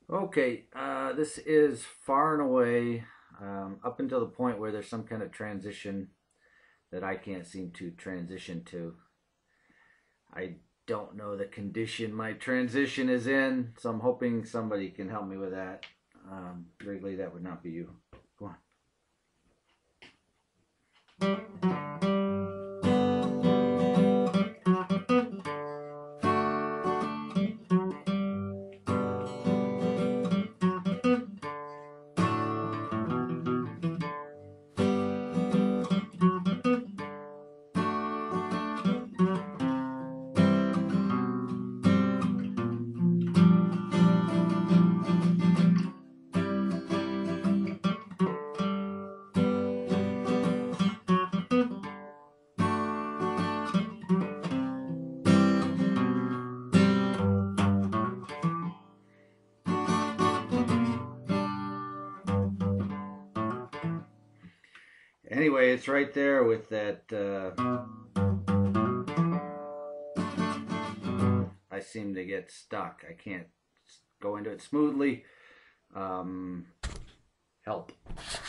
Okay, this is far and away up until the point where there's some kind of transition that I can't seem to transition to. I don't know the condition my transition is in, so I'm hoping somebody can help me with that. Wrigley, that would not be you. Go Anyway, it's right there with that. I seem to get stuck. I can't go into it smoothly. Help.